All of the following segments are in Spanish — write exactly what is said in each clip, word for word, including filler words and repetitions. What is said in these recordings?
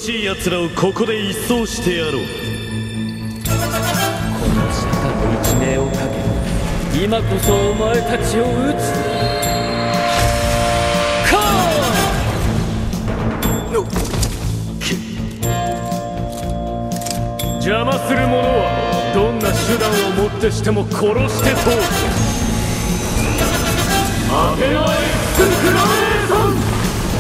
しい奴らをここで一掃してやろう。 この沙汰の一命をかけ、今こそお前たちを撃つ。カーン！邪魔する者はどんな手段をもってしても殺して通す。アテナエクスクラメーション。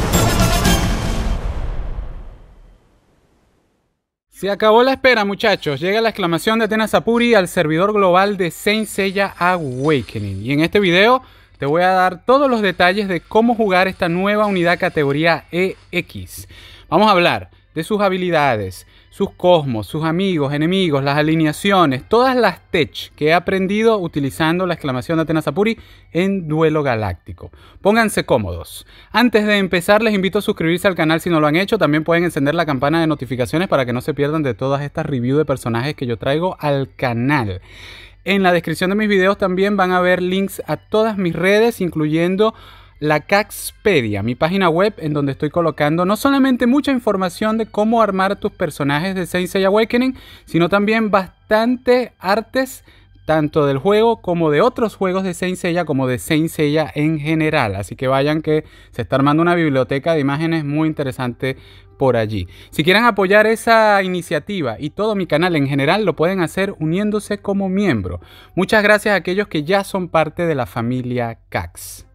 Se acabó la espera, muchachos. Llega la exclamación de Athena Sapuri al servidor global de Saint Seiya Awakening. Y en este video te voy a dar todos los detalles de cómo jugar esta nueva unidad categoría E X. Vamos a hablar de sus habilidades, sus cosmos, sus amigos, enemigos, las alineaciones, todas las tech que he aprendido utilizando la exclamación de Athena Sapuri en Duelo Galáctico. Pónganse cómodos. Antes de empezar, les invito a suscribirse al canal si no lo han hecho. También pueden encender la campana de notificaciones para que no se pierdan de todas estas reviews de personajes que yo traigo al canal. En la descripción de mis videos también van a ver links a todas mis redes, incluyendo la Caxpedia, mi página web en donde estoy colocando no solamente mucha información de cómo armar tus personajes de Saint Seiya Awakening, sino también bastante artes tanto del juego como de otros juegos de Saint Seiya, como de Saint Seiya en general. Así que vayan, que se está armando una biblioteca de imágenes muy interesante por allí. Si quieren apoyar esa iniciativa y todo mi canal en general, lo pueden hacer uniéndose como miembro. Muchas gracias a aquellos que ya son parte de la familia Cax.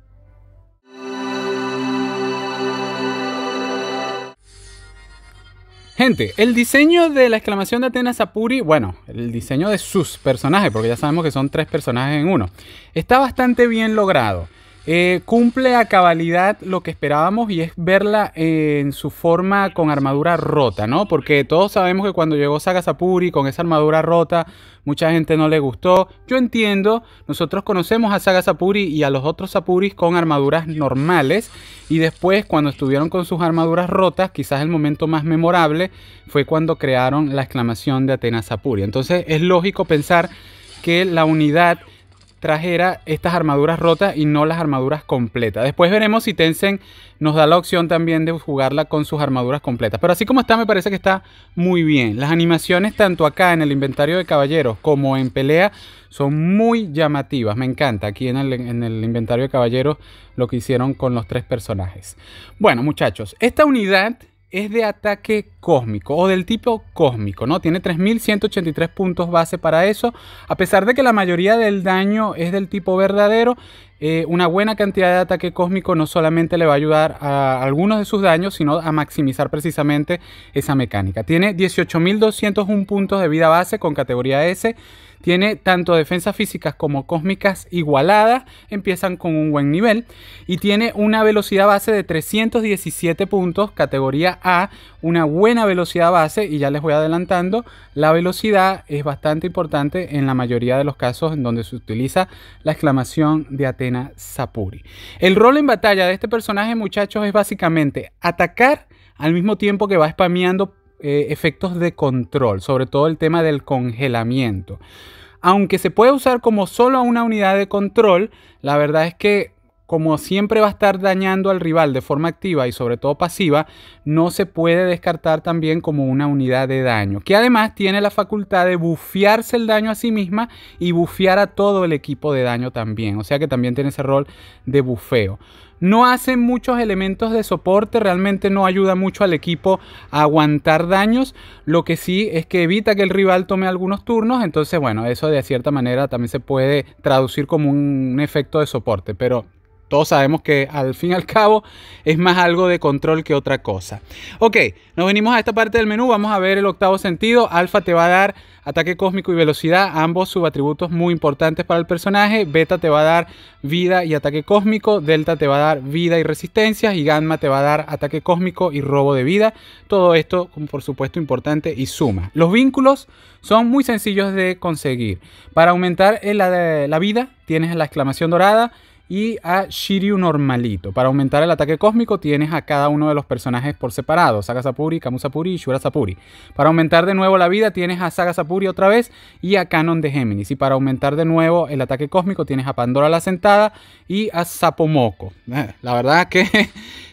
Gente, el diseño de la exclamación de Athena Sapuri, bueno, el diseño de sus personajes, porque ya sabemos que son tres personajes en uno, está bastante bien logrado. Eh, cumple a cabalidad lo que esperábamos, y es verla en su forma con armadura rota, ¿no? Porque todos sabemos que cuando llegó Saga Sapuri con esa armadura rota, mucha gente no le gustó. Yo entiendo, nosotros conocemos a Saga Sapuri y a los otros Sapuris con armaduras normales, y después cuando estuvieron con sus armaduras rotas, quizás el momento más memorable fue cuando crearon la exclamación de Athena Sapuri. Entonces es lógico pensar que la unidad trajera estas armaduras rotas y no las armaduras completas. Después veremos si Tencent nos da la opción también de jugarla con sus armaduras completas. Pero así como está, me parece que está muy bien. Las animaciones tanto acá en el inventario de caballeros como en pelea son muy llamativas. Me encanta aquí en el, en el inventario de caballeros lo que hicieron con los tres personajes. Bueno, muchachos, esta unidad es de ataque cósmico o del tipo cósmico, ¿no? Tiene tres mil ciento ochenta y tres puntos base para eso. A pesar de que la mayoría del daño es del tipo verdadero, eh, una buena cantidad de ataque cósmico no solamente le va a ayudar a algunos de sus daños, sino a maximizar precisamente esa mecánica. Tiene dieciocho mil doscientos uno puntos de vida base con categoría S. Tiene tanto defensas físicas como cósmicas igualadas, empiezan con un buen nivel, y tiene una velocidad base de trescientos diecisiete puntos, categoría A, una buena velocidad base, y ya les voy adelantando, la velocidad es bastante importante en la mayoría de los casos en donde se utiliza la exclamación de Athena Sapuri. El rol en batalla de este personaje, muchachos, es básicamente atacar al mismo tiempo que va spameando Eh, efectos de control, sobre todo el tema del congelamiento. Aunque se puede usar como solo una unidad de control, la verdad es que como siempre va a estar dañando al rival de forma activa y sobre todo pasiva, no se puede descartar también como una unidad de daño, que además tiene la facultad de bufearse el daño a sí misma y bufear a todo el equipo de daño también, o sea que también tiene ese rol de bufeo. No hace muchos elementos de soporte, realmente no ayuda mucho al equipo a aguantar daños. Lo que sí es que evita que el rival tome algunos turnos. Entonces, bueno, eso de cierta manera también se puede traducir como un efecto de soporte. Pero todos sabemos que al fin y al cabo es más algo de control que otra cosa. Ok, nos venimos a esta parte del menú. Vamos a ver el octavo sentido. Alfa te va a dar ataque cósmico y velocidad, ambos subatributos muy importantes para el personaje. Beta te va a dar vida y ataque cósmico. Delta te va a dar vida y resistencia. Y Gamma te va a dar ataque cósmico y robo de vida. Todo esto, por supuesto, importante y suma. Los vínculos son muy sencillos de conseguir. Para aumentar la, la vida tienes la exclamación dorada y a Shiryu normalito. Para aumentar el ataque cósmico tienes a cada uno de los personajes por separado, Saga Sapuri, Camu Sapuri y Shura Sapuri. Para aumentar de nuevo la vida tienes a Saga Sapuri otra vez y a Canon de Géminis. Y para aumentar de nuevo el ataque cósmico tienes a Pandora la Sentada y a Sapomoko. La verdad que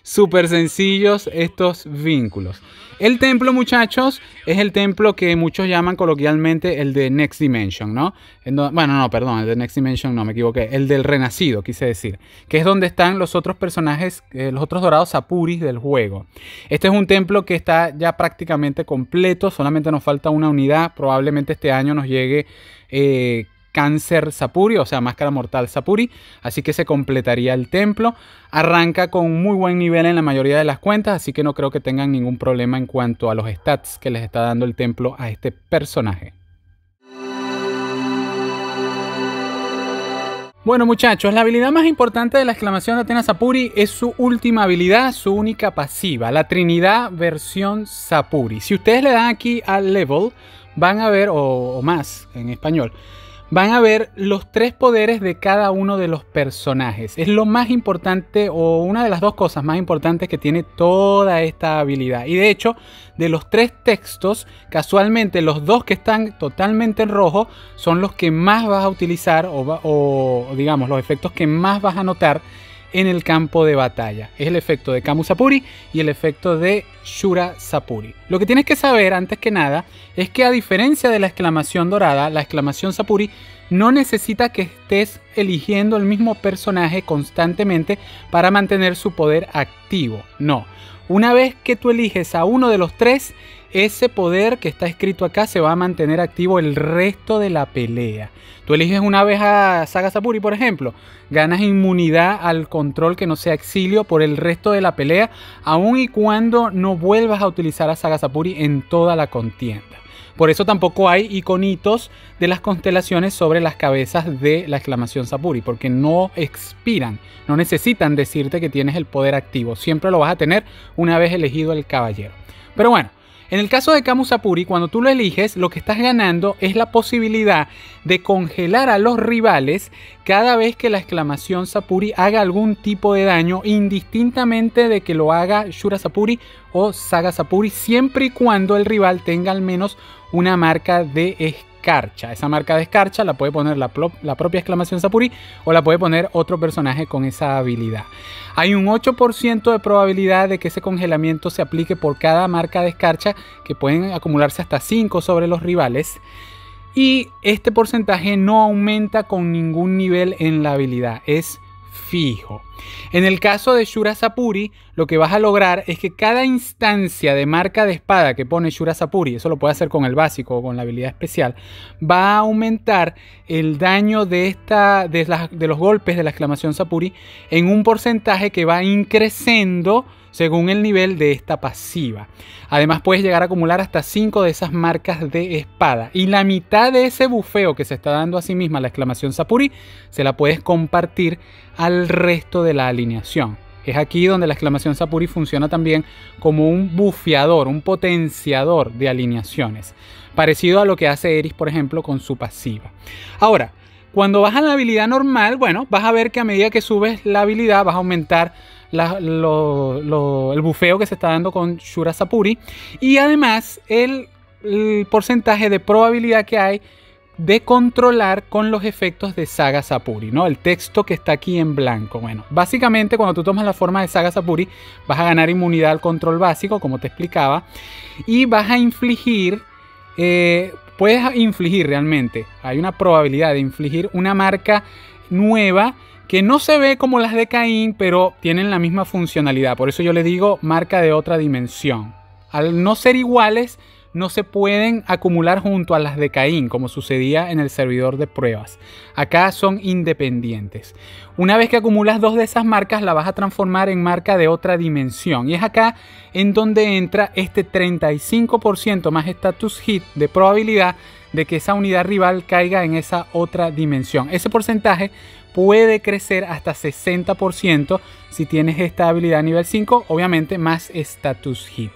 súper sencillos estos vínculos. El templo, muchachos, es el templo que muchos llaman coloquialmente el de Next Dimension, ¿no? Bueno, no, perdón, el de Next Dimension no, me equivoqué. El del Renacido, quise decir. Que es donde están los otros personajes, eh, los otros dorados Sapuris del juego. Este es un templo que está ya prácticamente completo. Solamente nos falta una unidad. Probablemente este año nos llegue eh, Cáncer Sapuri, o sea, Máscara Mortal Sapuri. Así que se completaría el templo. Arranca con muy buen nivel en la mayoría de las cuentas, así que no creo que tengan ningún problema en cuanto a los stats que les está dando el templo a este personaje. Bueno, muchachos, la habilidad más importante de la exclamación de Athena Sapuri es su última habilidad, su única pasiva, la Trinidad versión Sapuri. Si ustedes le dan aquí al level, van a ver, o, o más en español, van a ver los tres poderes de cada uno de los personajes. Es lo más importante, o una de las dos cosas más importantes que tiene toda esta habilidad. Y de hecho, de los tres textos, casualmente los dos que están totalmente en rojo son los que más vas a utilizar, o, o digamos, los efectos que más vas a notar en el campo de batalla. Es el efecto de Camu Sapuri y el efecto de Shura Sapuri. Lo que tienes que saber antes que nada es que, a diferencia de la exclamación dorada, la exclamación Sapuri no necesita que estés eligiendo el mismo personaje constantemente para mantener su poder activo. No. Una vez que tú eliges a uno de los tres, ese poder que está escrito acá se va a mantener activo el resto de la pelea. Tú eliges una vez a Saga Sapuri, por ejemplo, ganas inmunidad al control que no sea exilio por el resto de la pelea, aun y cuando no vuelvas a utilizar a Saga Sapuri en toda la contienda. Por eso tampoco hay iconitos de las constelaciones sobre las cabezas de la exclamación Sapuri, porque no expiran, no necesitan decirte que tienes el poder activo. Siempre lo vas a tener una vez elegido el caballero. Pero bueno, en el caso de Camu Sapuri, cuando tú lo eliges, lo que estás ganando es la posibilidad de congelar a los rivales cada vez que la exclamación Sapuri haga algún tipo de daño, indistintamente de que lo haga Shura Sapuri o Saga Sapuri, siempre y cuando el rival tenga al menos una marca de escarcha. Esa marca de escarcha la puede poner la, la propia exclamación Sapuri o la puede poner otro personaje con esa habilidad. Hay un ocho por ciento de probabilidad de que ese congelamiento se aplique por cada marca de escarcha, que pueden acumularse hasta cinco sobre los rivales. Y este porcentaje no aumenta con ningún nivel en la habilidad, es fijo. En el caso de Shura Sapuri, lo que vas a lograr es que cada instancia de marca de espada que pone Shura Sapuri, eso lo puede hacer con el básico o con la habilidad especial, va a aumentar el daño de, esta, de, la, de los golpes de la exclamación Sapuri en un porcentaje que va increciendo según el nivel de esta pasiva. Además, puedes llegar a acumular hasta cinco de esas marcas de espada. Y la mitad de ese bufeo que se está dando a sí misma la exclamación Sapuri, se la puedes compartir al resto de la alineación. Es aquí donde la exclamación Sapuri funciona también como un bufeador, un potenciador de alineaciones. Parecido a lo que hace Eris, por ejemplo, con su pasiva. Ahora, cuando vas a la habilidad normal, bueno, vas a ver que a medida que subes la habilidad vas a aumentar La, lo, lo, el bufeo que se está dando con Shura Sapuri y además el, el porcentaje de probabilidad que hay de controlar con los efectos de Saga Sapuri, ¿no? El texto que está aquí en blanco. Bueno, básicamente cuando tú tomas la forma de Saga Sapuri vas a ganar inmunidad al control básico, como te explicaba, y vas a infligir, eh, puedes infligir realmente, hay una probabilidad de infligir una marca nueva que no se ve como las de Caín, pero tienen la misma funcionalidad. Por eso yo le digo marca de otra dimensión. Al no ser iguales, no se pueden acumular junto a las de Caín, como sucedía en el servidor de pruebas. Acá son independientes. Una vez que acumulas dos de esas marcas, la vas a transformar en marca de otra dimensión. Y es acá en donde entra este treinta y cinco por ciento más status hit de probabilidad de que esa unidad rival caiga en esa otra dimensión. Ese porcentaje puede crecer hasta sesenta por ciento si tienes esta habilidad nivel cinco, obviamente más status hit.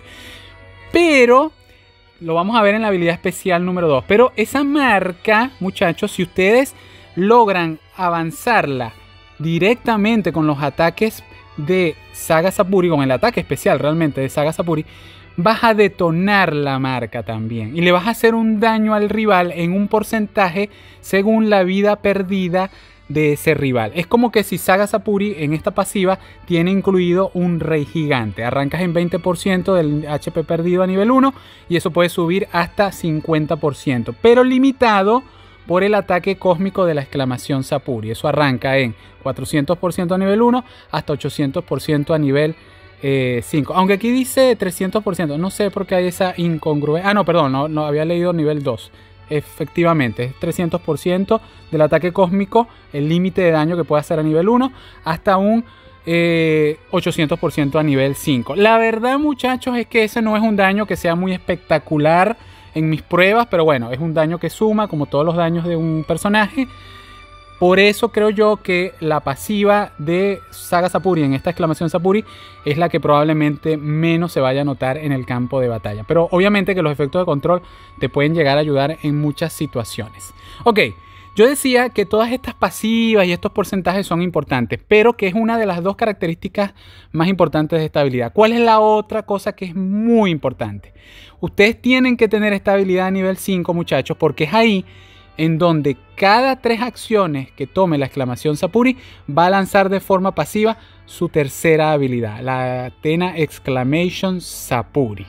Pero lo vamos a ver en la habilidad especial número dos. Pero esa marca, muchachos, si ustedes logran avanzarla directamente con los ataques de Saga Sapuri, con el ataque especial realmente de Saga Sapuri, vas a detonar la marca también. Y le vas a hacer un daño al rival en un porcentaje según la vida perdida de ese rival. Es como que si Saga Sapuri en esta pasiva tiene incluido un rey gigante. Arrancas en veinte por ciento del H P perdido a nivel uno y eso puede subir hasta cincuenta por ciento, pero limitado por el ataque cósmico de la exclamación Sapuri. Eso arranca en cuatrocientos por ciento a nivel uno hasta ochocientos por ciento a nivel eh, cinco. Aunque aquí dice trescientos por ciento. No sé por qué hay esa incongruencia. Ah, no, perdón. No, no había leído nivel dos. Efectivamente, es trescientos por ciento del ataque cósmico, el límite de daño que puede hacer a nivel uno, hasta un eh, ochocientos por ciento a nivel cinco. La verdad, muchachos, es que ese no es un daño que sea muy espectacular en mis pruebas, pero bueno, es un daño que suma como todos los daños de un personaje. Por eso creo yo que la pasiva de Saga Sapuri en esta exclamación Sapuri es la que probablemente menos se vaya a notar en el campo de batalla. Pero obviamente que los efectos de control te pueden llegar a ayudar en muchas situaciones. Ok, yo decía que todas estas pasivas y estos porcentajes son importantes, pero que es una de las dos características más importantes de esta habilidad. ¿Cuál es la otra cosa que es muy importante? Ustedes tienen que tener esta habilidad a nivel cinco, muchachos, porque es ahí en donde cada tres acciones que tome la exclamación Sapuri va a lanzar de forma pasiva su tercera habilidad, la Athena Exclamation Sapuri.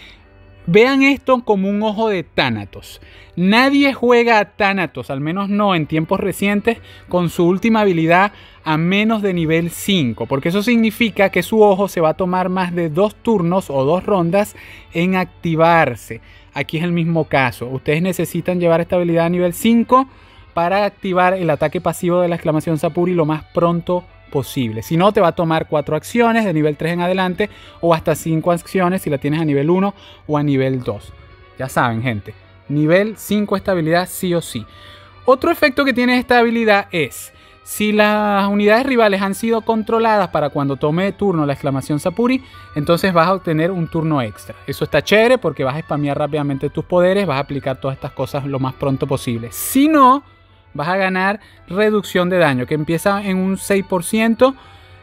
Vean esto como un ojo de Thanatos. Nadie juega a Thanatos, al menos no en tiempos recientes, con su última habilidad a menos de nivel cinco, porque eso significa que su ojo se va a tomar más de dos turnos o dos rondas en activarse. Aquí es el mismo caso. Ustedes necesitan llevar esta habilidad a nivel cinco para activar el ataque pasivo de la exclamación Sapuri lo más pronto posible. Si no, te va a tomar cuatro acciones de nivel tres en adelante o hasta cinco acciones si la tienes a nivel uno o a nivel dos. Ya saben, gente, nivel cinco esta habilidad sí o sí. Otro efecto que tiene esta habilidad es: si las unidades rivales han sido controladas para cuando tome turno la exclamación Sapuri, entonces vas a obtener un turno extra. Eso está chévere porque vas a spamear rápidamente tus poderes, vas a aplicar todas estas cosas lo más pronto posible. Si no, vas a ganar reducción de daño, que empieza en un seis por ciento.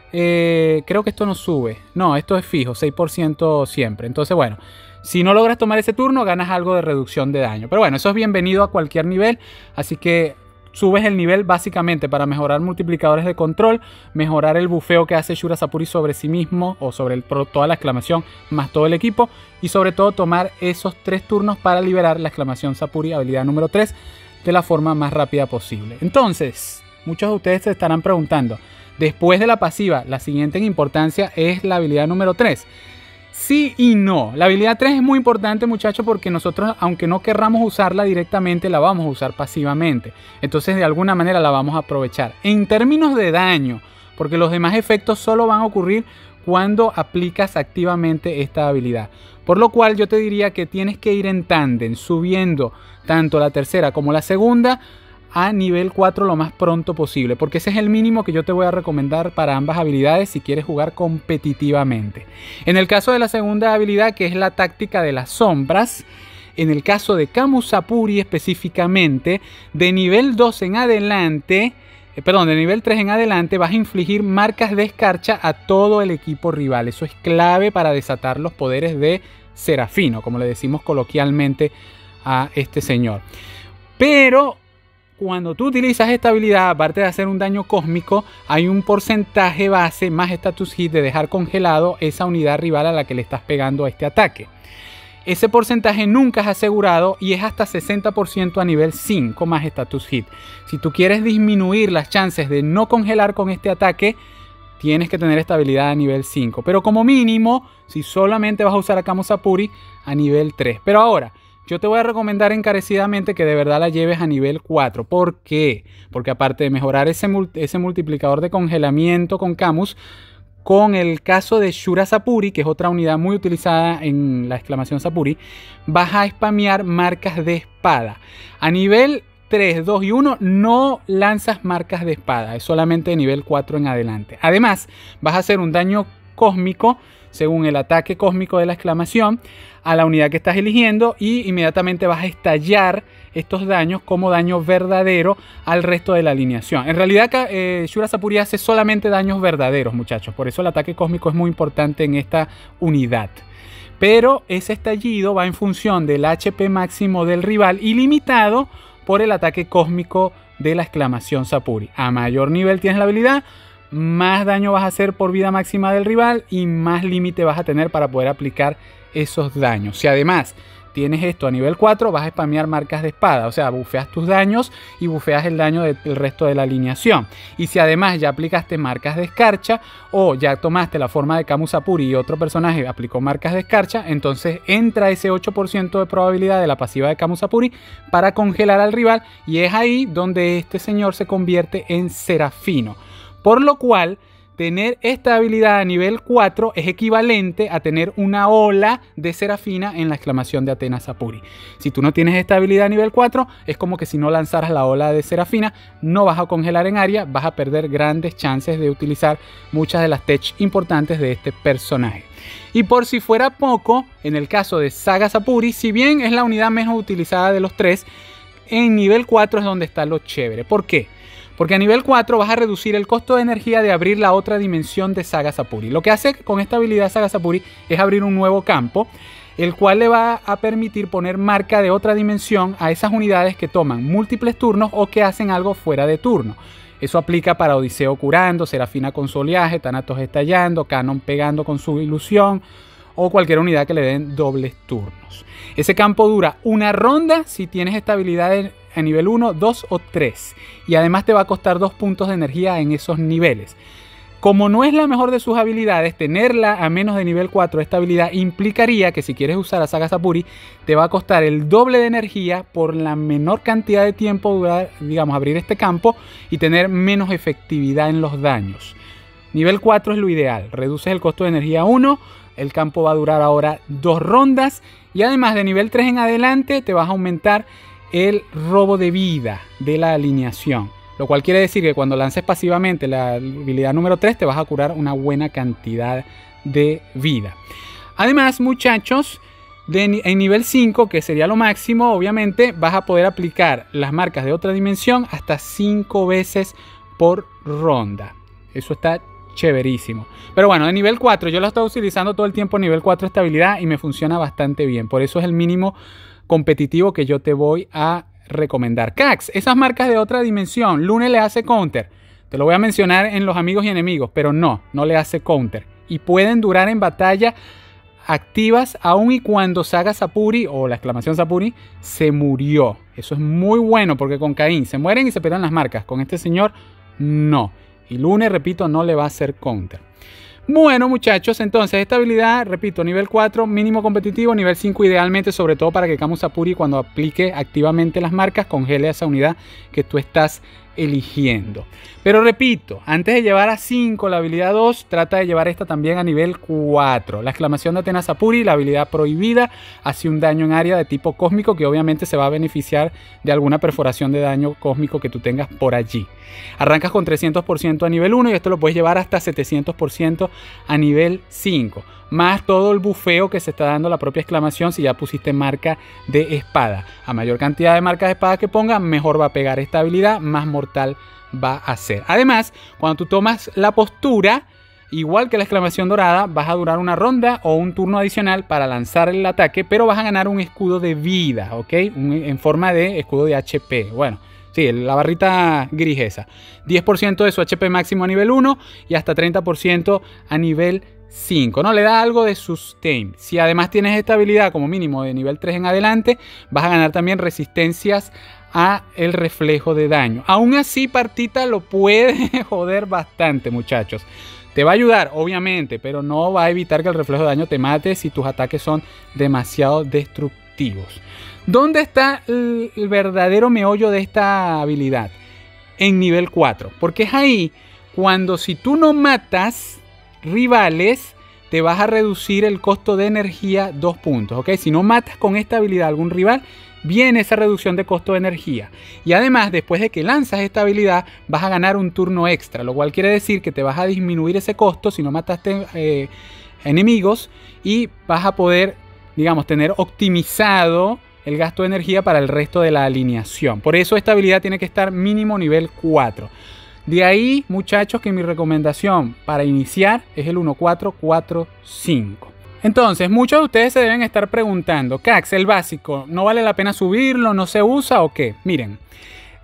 Eh, creo que esto no sube. No, esto es fijo, seis por ciento siempre. Entonces, bueno, si no logras tomar ese turno, ganas algo de reducción de daño. Pero bueno, eso es bienvenido a cualquier nivel, así que subes el nivel básicamente para mejorar multiplicadores de control, mejorar el bufeo que hace Shura Sapuri sobre sí mismo o sobre el, toda la exclamación más todo el equipo, y sobre todo tomar esos tres turnos para liberar la exclamación Sapuri, habilidad número tres, de la forma más rápida posible. Entonces, muchos de ustedes se estarán preguntando, después de la pasiva, la siguiente en importancia es la habilidad número tres. Sí y no. La habilidad tres es muy importante, muchachos, porque nosotros, aunque no querramos usarla directamente, la vamos a usar pasivamente. Entonces, de alguna manera la vamos a aprovechar. En términos de daño, porque los demás efectos solo van a ocurrir cuando aplicas activamente esta habilidad. Por lo cual yo te diría que tienes que ir en tándem, subiendo tanto la tercera como la segunda a nivel cuatro lo más pronto posible, porque ese es el mínimo que yo te voy a recomendar para ambas habilidades si quieres jugar competitivamente. En el caso de la segunda habilidad, que es la táctica de las sombras, en el caso de Camus Sapuri específicamente, de nivel dos en adelante, eh, perdón, de nivel tres en adelante, vas a infligir marcas de escarcha a todo el equipo rival. Eso es clave para desatar los poderes de Serafino, como le decimos coloquialmente a este señor. Pero cuando tú utilizas esta habilidad, aparte de hacer un daño cósmico, hay un porcentaje base más status hit de dejar congelado esa unidad rival a la que le estás pegando a este ataque. Ese porcentaje nunca es asegurado y es hasta sesenta por ciento a nivel cinco más status hit. Si tú quieres disminuir las chances de no congelar con este ataque, tienes que tener esta habilidad a nivel cinco. Pero como mínimo, si solamente vas a usar a Camus Sapuri, a nivel tres. Pero ahora, yo te voy a recomendar encarecidamente que de verdad la lleves a nivel cuatro. ¿Por qué? Porque aparte de mejorar ese, ese multiplicador de congelamiento con Camus, con el caso de Shura Sapuri, que es otra unidad muy utilizada en la exclamación Sapuri, vas a spamear marcas de espada. A nivel tres, dos y uno no lanzas marcas de espada, es solamente de nivel cuatro en adelante. Además, vas a hacer un daño cósmico según el ataque cósmico de la exclamación a la unidad que estás eligiendo, y inmediatamente vas a estallar estos daños como daño verdadero al resto de la alineación. En realidad eh, Shura Sapuri hace solamente daños verdaderos, muchachos, por eso el ataque cósmico es muy importante en esta unidad. Pero ese estallido va en función del H P máximo del rival y limitado por el ataque cósmico de la exclamación Sapuri. A mayor nivel tienes la habilidad, más daño vas a hacer por vida máxima del rival y más límite vas a tener para poder aplicar esos daños. Si además tienes esto a nivel cuatro, vas a spamear marcas de espada, o sea, bufeas tus daños y bufeas el daño del resto de la alineación. Y si además ya aplicaste marcas de escarcha o ya tomaste la forma de Camu Sapuri y otro personaje aplicó marcas de escarcha, entonces entra ese ocho por ciento de probabilidad de la pasiva de Camu Sapuri para congelar al rival, y es ahí donde este señor se convierte en Serafino. Por lo cual, tener esta habilidad a nivel cuatro es equivalente a tener una ola de Serafina en la exclamación de Athena Sapuri. Si tú no tienes esta habilidad a nivel cuatro, es como que si no lanzaras la ola de Serafina, no vas a congelar en área, vas a perder grandes chances de utilizar muchas de las tech importantes de este personaje. Y por si fuera poco, en el caso de Saga Sapuri, si bien es la unidad menos utilizada de los tres, en nivel cuatro es donde está lo chévere. ¿Por qué? Porque a nivel cuatro vas a reducir el costo de energía de abrir la otra dimensión de Saga Sapuri. Lo que hace con esta habilidad Saga Sapuri es abrir un nuevo campo, el cual le va a permitir poner marca de otra dimensión a esas unidades que toman múltiples turnos o que hacen algo fuera de turno. Eso aplica para Odiseo curando, Serafina con su oleaje, Thanatos estallando, Canon pegando con su ilusión o cualquier unidad que le den dobles turnos. Ese campo dura una ronda si tienes esta habilidad a nivel uno, dos o tres, y además te va a costar dos puntos de energía en esos niveles. Como no es la mejor de sus habilidades, tenerla a menos de nivel cuatro, esta habilidad implicaría que si quieres usar a Saga Sapuri te va a costar el doble de energía por la menor cantidad de tiempo durar, digamos, abrir este campo y tener menos efectividad en los daños. Nivel cuatro es lo ideal, reduces el costo de energía a uno, el campo va a durar ahora dos rondas y además de nivel tres en adelante te vas a aumentar el robo de vida de la alineación, lo cual quiere decir que cuando lances pasivamente la habilidad número tres te vas a curar una buena cantidad de vida. Además, muchachos, de, en nivel cinco, que sería lo máximo, obviamente vas a poder aplicar las marcas de otra dimensión hasta cinco veces por ronda. Eso está chéverísimo. Pero bueno, de nivel cuatro yo lo he estado utilizando todo el tiempo, nivel cuatro esta habilidad, y me funciona bastante bien. Por eso es el mínimo competitivo que yo te voy a recomendar. Cax, esas marcas de otra dimensión, Lune le hace counter. Te lo voy a mencionar en los amigos y enemigos, pero no, no le hace counter. Y pueden durar en batalla activas aun y cuando Saga Sapuri o la exclamación Sapuri se murió. Eso es muy bueno porque con Caín se mueren y se pierden las marcas. Con este señor no. Y Lune, repito, no le va a hacer counter. Bueno, muchachos, entonces esta habilidad, repito, nivel cuatro, mínimo competitivo, nivel cinco idealmente, sobre todo para que Camu Sapuri cuando aplique activamente las marcas congele a esa unidad que tú estás eligiendo. Pero repito, antes de llevar a cinco la habilidad dos, trata de llevar esta también a nivel cuatro. La exclamación de Athena Sapuri, la habilidad prohibida, hace un daño en área de tipo cósmico que obviamente se va a beneficiar de alguna perforación de daño cósmico que tú tengas por allí. Arrancas con trescientos por ciento a nivel uno y esto lo puedes llevar hasta setecientos por ciento a nivel cinco. Más todo el bufeo que se está dando la propia exclamación si ya pusiste marca de espada. A mayor cantidad de marcas de espada que ponga, mejor va a pegar esta habilidad, más mortal va a ser. Además, cuando tú tomas la postura, igual que la exclamación dorada, vas a durar una ronda o un turno adicional para lanzar el ataque, pero vas a ganar un escudo de vida, ¿ok? Un, en forma de escudo de H P. Bueno, sí, la barrita gris esa. diez por ciento de su H P máximo a nivel uno y hasta treinta por ciento a nivel cinco, ¿no? Le da algo de sustain. Si además tienes esta habilidad como mínimo de nivel tres en adelante, vas a ganar también resistencias a el reflejo de daño. Aún así, Partita lo puede joder bastante, muchachos. Te va a ayudar, obviamente, pero no va a evitar que el reflejo de daño te mate si tus ataques son demasiado destructivos. ¿Dónde está el, el verdadero meollo de esta habilidad? En nivel cuatro. Porque es ahí cuando si tú no matas rivales, te vas a reducir el costo de energía dos puntos, ¿ok? Si no matas con esta habilidad a algún rival, viene esa reducción de costo de energía. Y además, después de que lanzas esta habilidad, vas a ganar un turno extra, lo cual quiere decir que te vas a disminuir ese costo si no mataste eh, enemigos y vas a poder, digamos, tener optimizado el gasto de energía para el resto de la alineación. Por eso esta habilidad tiene que estar mínimo nivel cuatro. De ahí, muchachos, que mi recomendación para iniciar es el uno cuatro cuatro cinco. Entonces, muchos de ustedes se deben estar preguntando, Cax, el básico, ¿no vale la pena subirlo? ¿No se usa o qué? Miren,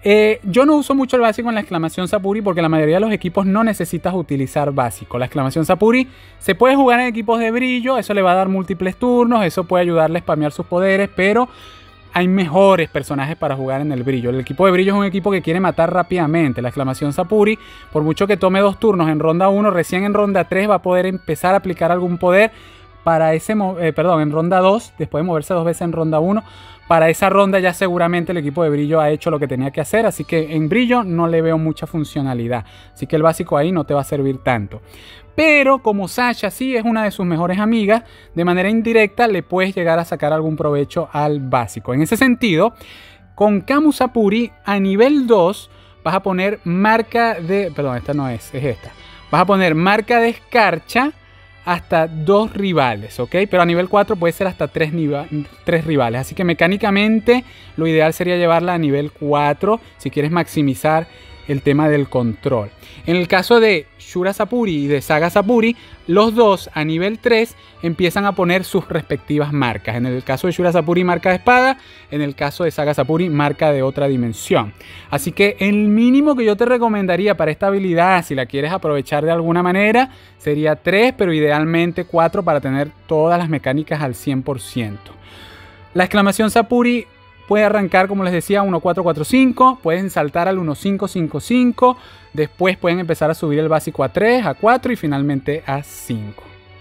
Eh, yo no uso mucho el básico en la exclamación Sapuri porque la mayoría de los equipos no necesitas utilizar básico. La exclamación Sapuri se puede jugar en equipos de brillo, eso le va a dar múltiples turnos, eso puede ayudarle a spamear sus poderes, pero hay mejores personajes para jugar en el brillo. El equipo de brillo es un equipo que quiere matar rápidamente. La exclamación Sapuri, por mucho que tome dos turnos en ronda uno, recién en ronda tres va a poder empezar a aplicar algún poder para ese, eh, perdón, en ronda dos, después de moverse dos veces en ronda uno. Para esa ronda ya seguramente el equipo de brillo ha hecho lo que tenía que hacer, así que en brillo no le veo mucha funcionalidad. Así que el básico ahí no te va a servir tanto. Pero como Sasha sí es una de sus mejores amigas, de manera indirecta le puedes llegar a sacar algún provecho al básico. En ese sentido, con Camus Sapuri a nivel dos vas a poner marca de... Perdón, esta no es, es esta. Vas a poner marca de escarcha hasta dos rivales, ¿ok? Pero a nivel cuatro puede ser hasta tres, tres rivales. Así que mecánicamente lo ideal sería llevarla a nivel cuatro si quieres maximizar el tema del control. En el caso de Shura Sapuri y de Saga Sapuri, los dos a nivel tres empiezan a poner sus respectivas marcas. En el caso de Shura Sapuri, marca de espada. En el caso de Saga Sapuri, marca de otra dimensión. Así que el mínimo que yo te recomendaría para esta habilidad, si la quieres aprovechar de alguna manera, sería tres, pero idealmente cuatro para tener todas las mecánicas al cien por ciento. La exclamación Sapuri puede arrancar, como les decía, uno cuatro cuatro cinco, pueden saltar al uno cinco cinco cinco, después pueden empezar a subir el básico a tres, a cuatro y finalmente a cinco.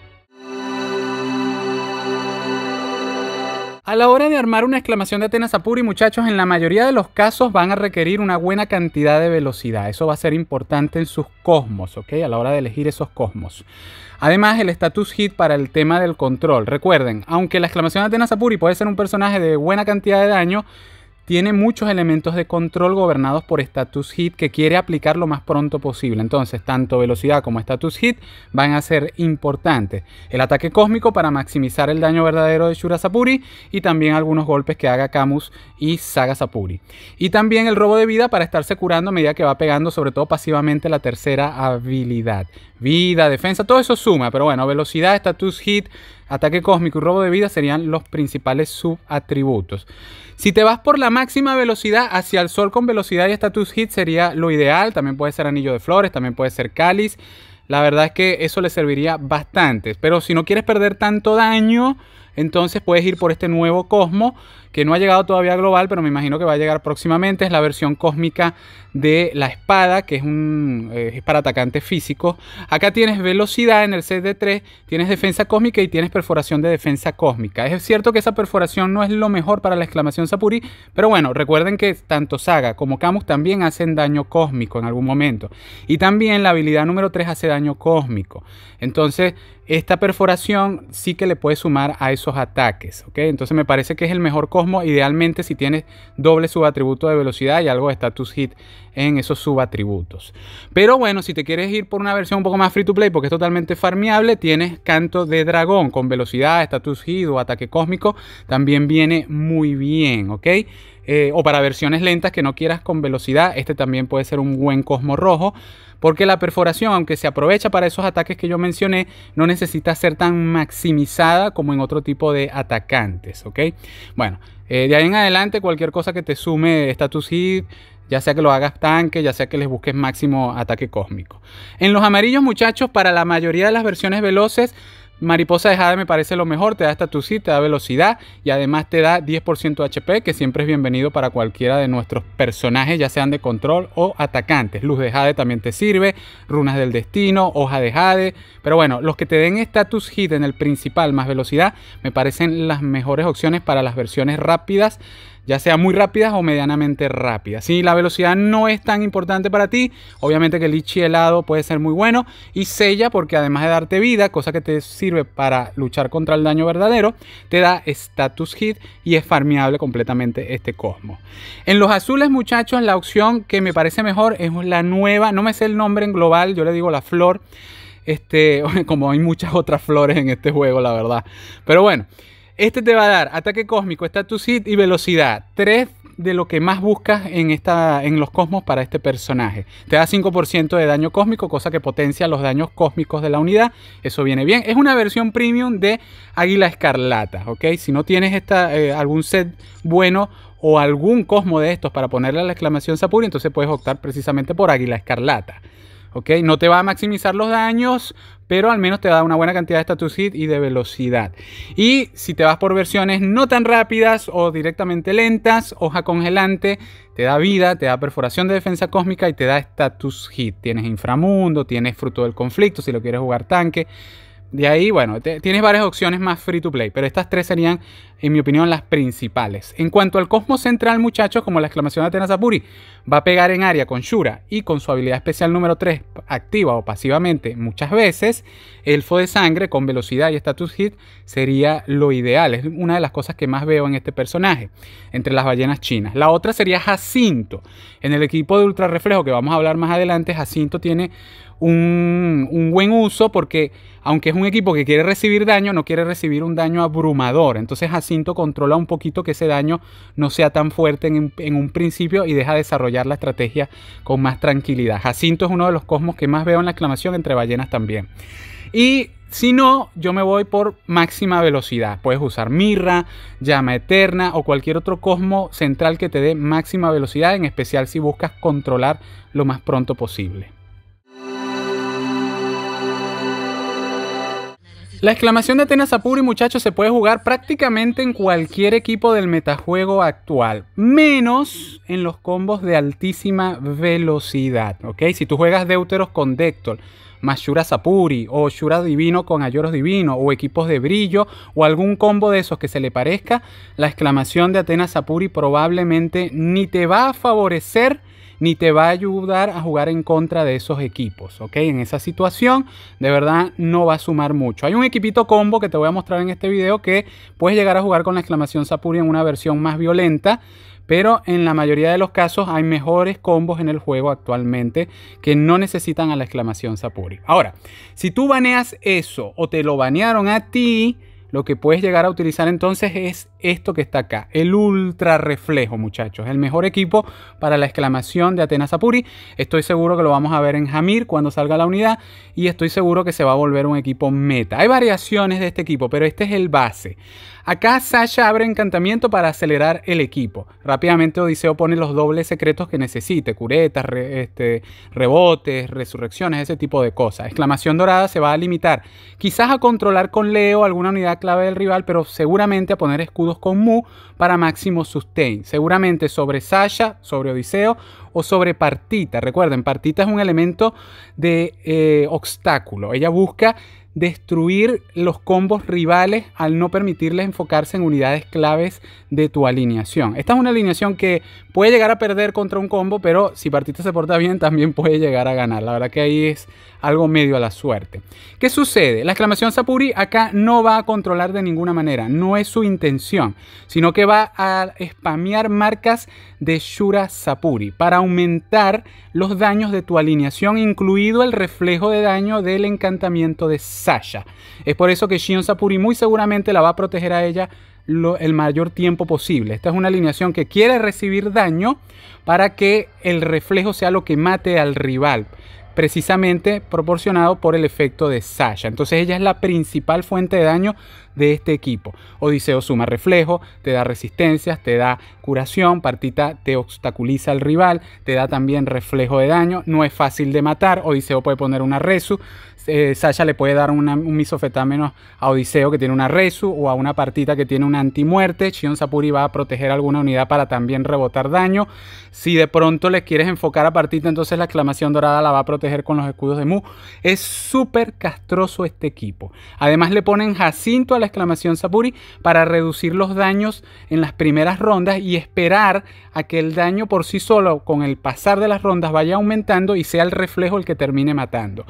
A la hora de armar una exclamación de Athena Sapuri, muchachos, en la mayoría de los casos van a requerir una buena cantidad de velocidad. Eso va a ser importante en sus cosmos, ¿ok? A la hora de elegir esos cosmos. Además, el status hit para el tema del control. Recuerden, aunque la exclamación de Athena Sapuri puede ser un personaje de buena cantidad de daño, tiene muchos elementos de control gobernados por status hit que quiere aplicar lo más pronto posible. Entonces, tanto velocidad como status hit van a ser importantes. El ataque cósmico para maximizar el daño verdadero de Shura Sapuri y también algunos golpes que haga Camus y Saga Sapuri. Y también el robo de vida para estarse curando a medida que va pegando, sobre todo pasivamente, la tercera habilidad. Vida, defensa, todo eso suma, pero bueno, velocidad, status hit, ataque cósmico y robo de vida serían los principales subatributos. Si te vas por la máxima velocidad, hacia el sol con velocidad y status hit sería lo ideal. También puede ser anillo de flores, también puede ser cáliz. La verdad es que eso le serviría bastante. Pero si no quieres perder tanto daño, entonces puedes ir por este nuevo Cosmo, que no ha llegado todavía a global, pero me imagino que va a llegar próximamente. Es la versión cósmica de la espada, que es, un, eh, es para atacantes físicos. Acá tienes velocidad en el set de tres, tienes defensa cósmica y tienes perforación de defensa cósmica. Es cierto que esa perforación no es lo mejor para la exclamación Sapuri, pero bueno, recuerden que tanto Saga como Camus también hacen daño cósmico en algún momento. Y también la habilidad número tres hace daño cósmico. Entonces, esta perforación sí que le puede sumar a esos ataques, ¿ok? Entonces me parece que es el mejor Cosmo, idealmente si tienes doble subatributo de velocidad y algo de status hit en esos subatributos. Pero bueno, si te quieres ir por una versión un poco más free to play porque es totalmente farmeable, tienes Canto de Dragón con velocidad, status hit o ataque cósmico, también viene muy bien, ¿ok? Eh, o para versiones lentas que no quieras con velocidad, este también puede ser un buen Cosmo rojo, porque la perforación, aunque se aprovecha para esos ataques que yo mencioné, no necesita ser tan maximizada como en otro tipo de atacantes, ¿ok? Bueno, eh, de ahí en adelante cualquier cosa que te sume status hit, ya sea que lo hagas tanque, ya sea que les busques máximo ataque cósmico. En los amarillos, muchachos, para la mayoría de las versiones veloces, Mariposa de Jade me parece lo mejor, te da status hit, te da velocidad y además te da diez por ciento de H P, que siempre es bienvenido para cualquiera de nuestros personajes, ya sean de control o atacantes. Luz de Jade también te sirve, Runas del Destino, Hoja de Jade, pero bueno, los que te den status hit en el principal más velocidad me parecen las mejores opciones para las versiones rápidas, ya sea muy rápidas o medianamente rápidas. Si la velocidad no es tan importante para ti, obviamente que Lichi helado puede ser muy bueno, y Sella, porque además de darte vida, cosa que te sirve para luchar contra el daño verdadero, te da status hit y es farmeable completamente este Cosmo. En los azules, muchachos, la opción que me parece mejor es la nueva, no me sé el nombre en global, yo le digo la flor, este, como hay muchas otras flores en este juego, la verdad, pero bueno. Este te va a dar ataque cósmico, status hit y velocidad. Tres de lo que más buscas en, esta, en los cosmos para este personaje. Te da cinco por ciento de daño cósmico, cosa que potencia los daños cósmicos de la unidad. Eso viene bien. Es una versión premium de Águila Escarlata, ¿ok? Si no tienes esta, eh, algún set bueno o algún cosmo de estos para ponerle a la exclamación Sapuri, entonces puedes optar precisamente por Águila Escarlata. ¿Okay? No te va a maximizar los daños, pero al menos te da una buena cantidad de status hit y de velocidad. Y si te vas por versiones no tan rápidas o directamente lentas, hoja congelante, te da vida, te da perforación de defensa cósmica y te da status hit. Tienes inframundo, tienes fruto del conflicto si lo quieres jugar tanque. De ahí, bueno, te, tienes varias opciones más free to play, pero estas tres serían, en mi opinión, las principales. En cuanto al cosmos central, muchachos, como la exclamación de Athena Sapuri, va a pegar en área con Shura y con su habilidad especial número tres, activa o pasivamente muchas veces, Elfo de Sangre con velocidad y status hit sería lo ideal. Es una de las cosas que más veo en este personaje, entre las ballenas chinas. La otra sería Jacinto. En el equipo de Ultra Reflejo, que vamos a hablar más adelante, Jacinto tiene un, un buen uso porque, aunque es un equipo que quiere recibir daño, no quiere recibir un daño abrumador. Entonces Jacinto controla un poquito que ese daño no sea tan fuerte en, en un principio y deja desarrollar la estrategia con más tranquilidad. Jacinto es uno de los cosmos que más veo en la exclamación, entre ballenas también. Y si no, yo me voy por máxima velocidad. Puedes usar Mirra, Llama Eterna o cualquier otro cosmo central que te dé máxima velocidad, en especial si buscas controlar lo más pronto posible. La exclamación de Athena Sapuri, muchachos, se puede jugar prácticamente en cualquier equipo del metajuego actual, menos en los combos de altísima velocidad, ¿ok? Si tú juegas Deuteros con Dectol, más Shura Sapuri, o Shura Divino con Ayoros Divino, o equipos de brillo, o algún combo de esos que se le parezca, la exclamación de Athena Sapuri probablemente ni te va a favorecer ni te va a ayudar a jugar en contra de esos equipos, ¿ok? En esa situación, de verdad, no va a sumar mucho. Hay un equipito combo que te voy a mostrar en este video que puedes llegar a jugar con la exclamación Sapuri en una versión más violenta, pero en la mayoría de los casos hay mejores combos en el juego actualmente que no necesitan a la exclamación Sapuri. Ahora, si tú baneas eso o te lo banearon a ti, lo que puedes llegar a utilizar entonces es esto que está acá, el Ultra Reflejo, muchachos. El mejor equipo para la exclamación de Athena Sapuri. Estoy seguro que lo vamos a ver en Hamir cuando salga la unidad y estoy seguro que se va a volver un equipo meta. Hay variaciones de este equipo, pero este es el base. Acá Sasha abre encantamiento para acelerar el equipo. Rápidamente Odiseo pone los dobles secretos que necesite. Curetas, re, este, rebotes, resurrecciones, ese tipo de cosas. Exclamación dorada se va a limitar quizás a controlar con Leo alguna unidad clave del rival, pero seguramente a poner escudos con Mu para máximo sustain. Seguramente sobre Sasha, sobre Odiseo o sobre Partita. Recuerden, Partita es un elemento de eh, obstáculo. Ella busca destruir los combos rivales al no permitirles enfocarse en unidades claves de tu alineación. Esta es una alineación que puede llegar a perder contra un combo, pero si Partita se porta bien también puede llegar a ganar. La verdad que ahí es algo medio a la suerte. ¿Qué sucede? La exclamación Sapuri acá no va a controlar de ninguna manera, no es su intención, sino que va a spamear marcas de Shura Sapuri para aumentar los daños de tu alineación, incluido el reflejo de daño del encantamiento de Sasha. Es por eso que Shion Sapuri muy seguramente la va a proteger a ella lo, el mayor tiempo posible. Esta es una alineación que quiere recibir daño para que el reflejo sea lo que mate al rival, precisamente proporcionado por el efecto de Sasha. Entonces ella es la principal fuente de daño de este equipo. Odiseo suma reflejo, te da resistencias, te da curación. Partita te obstaculiza al rival, te da también reflejo de daño. No es fácil de matar. Odiseo puede poner una resu. Eh, Sasha le puede dar una, un misofetámeno a Odiseo que tiene una resu, o a una Partita que tiene una antimuerte. Shion Sapuri va a proteger alguna unidad para también rebotar daño. Si de pronto le quieres enfocar a Partita, entonces la exclamación dorada la va a proteger con los escudos de Mu. Es súper castroso este equipo. Además le ponen Jacinto a la exclamación Sapuri para reducir los daños en las primeras rondas y esperar a que el daño por sí solo con el pasar de las rondas vaya aumentando y sea el reflejo el que termine matando.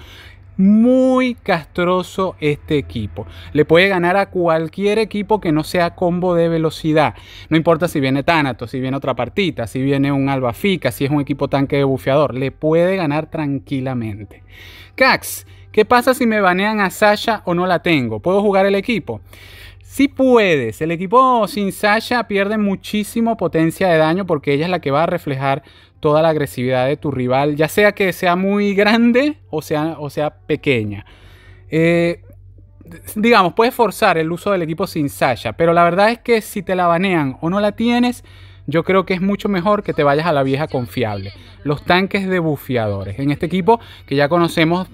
Muy castroso este equipo. Le puede ganar a cualquier equipo que no sea combo de velocidad. No importa si viene Thanatos, si viene otra Partita, si viene un Alba Fica, si es un equipo tanque de bufeador. Le puede ganar tranquilamente. Cax, ¿qué pasa si me banean a Sasha o no la tengo? ¿Puedo jugar el equipo? Si puedes, el equipo sin Sasha pierde muchísimo potencia de daño porque ella es la que va a reflejar toda la agresividad de tu rival, ya sea que sea muy grande o sea, o sea pequeña. Eh, digamos, puedes forzar el uso del equipo sin Sasha, pero la verdad es que si te la banean o no la tienes, yo creo que es mucho mejor que te vayas a la vieja confiable, los tanques de bufeadores. En este equipo que ya conocemos